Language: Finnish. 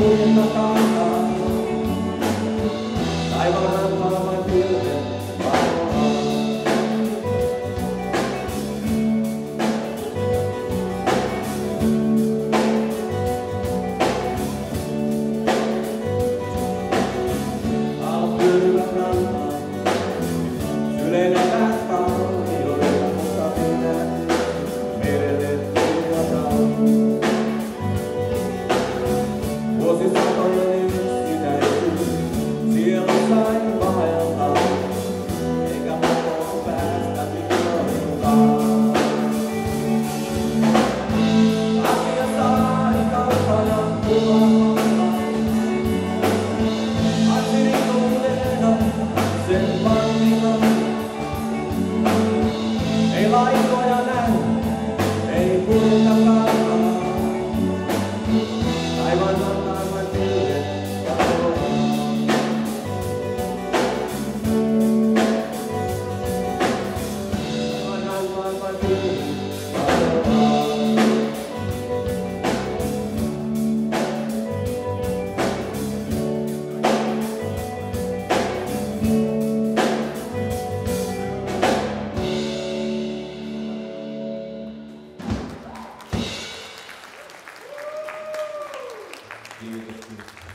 kuinka kantaa. Taivaan rannalla vain pilvet valvoo. Alat kylmät rantaa, syleilevät talvioita, mutta minä merelle tuijotan. Vuosisatojen yksinäisyys sielussani vaeltaa, eikä pakoon päästä milloinkaan. Asia saani kaukana kuvaamalla, aksirituudena sen vannilla. Ei laikoja näy, ei puuta kantaa. Taivaan rantaan vain pilvet valvoo. Taivaan rantaan vain pilvet valvoo. Kiitos.